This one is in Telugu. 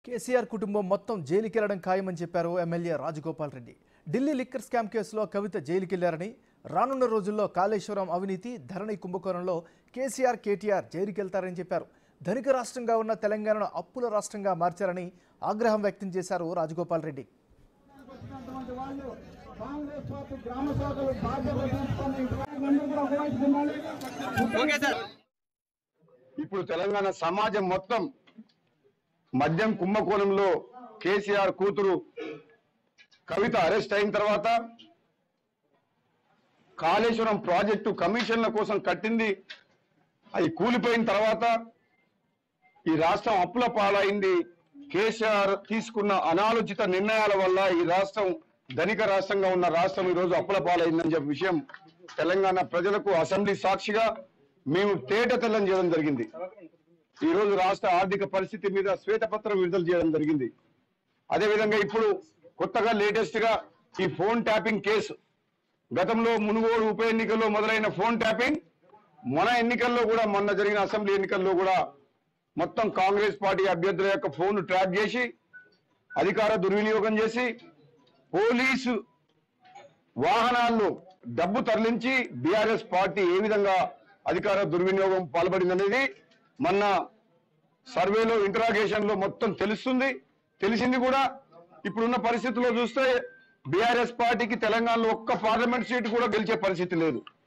కేసీఆర్ కుటుంబం మొత్తం జైలుకెళ్లడం ఖాయమని చెప్పారు MLA Rajagopal Reddy. Delhi liquor scam కేసులో కవిత జైలుకెళ్లారని, రానున్న రోజుల్లో కాళేశ్వరం అవినీతి, ధరణి కుంభకోణంలో కేసీఆర్, కేటీఆర్ జైలుకెళ్తారని చెప్పారు. ధనిక రాష్ట్రంగా ఉన్న తెలంగాణను అప్పుల రాష్ట్రంగా మార్చారని ఆగ్రహం వ్యక్తం చేశారు రాజగోపాల్ రెడ్డి. ఇప్పుడు తెలంగాణ సమాజం మొత్తం మద్యం కుంభకోణంలో కేసీఆర్ కూతురు కవిత అరెస్ట్ అయిన తర్వాత, కాళేశ్వరం ప్రాజెక్టు కమిషన్ల కోసం కట్టింది అది కూలిపోయిన తర్వాత ఈ రాష్ట్రం అప్పుల పాలైంది. కేసీఆర్ తీసుకున్న అనాలోచిత నిర్ణయాల వల్ల ఈ రాష్ట్రం ధనిక రాష్ట్రంగా ఉన్న రాష్ట్రం ఈరోజు అప్పుల పాలైందని చెప్పే విషయం తెలంగాణ ప్రజలకు అసెంబ్లీ సాక్షిగా మేము తేటతెల్లం చేయడం జరిగింది. ఈ రోజు రాష్ట్ర ఆర్థిక పరిస్థితి మీద శ్వేతపత్రం విడుదల చేయడం జరిగింది. అదేవిధంగా ఇప్పుడు కొత్తగా లేటెస్ట్ గా ఈ ఫోన్ ట్యాపింగ్ కేసు, గతంలో మునుగోడు ఉప ఎన్నికల్లో మొదలైన ఫోన్ ట్యాపింగ్ మన ఎన్నికల్లో కూడా, మొన్న జరిగిన అసెంబ్లీ ఎన్నికల్లో కూడా మొత్తం కాంగ్రెస్ పార్టీ అభ్యర్థుల యొక్క ఫోన్ ట్రాప్ చేసి అధికార దుర్వినియోగం చేసి పోలీసు వాహనాల్లో డబ్బు తరలించి బీఆర్ఎస్ పార్టీ ఏ విధంగా అధికార దుర్వినియోగం పాల్పడిందనేది మొన్న సర్వేలో, ఇంటరాగేషన్ లో మొత్తం తెలిసింది కూడా. ఇప్పుడున్న పరిస్థితుల్లో చూస్తే బీఆర్ఎస్ పార్టీకి తెలంగాణలో ఒక్క పార్లమెంట్ సీటు కూడా గెలిచే పరిస్థితి లేదు.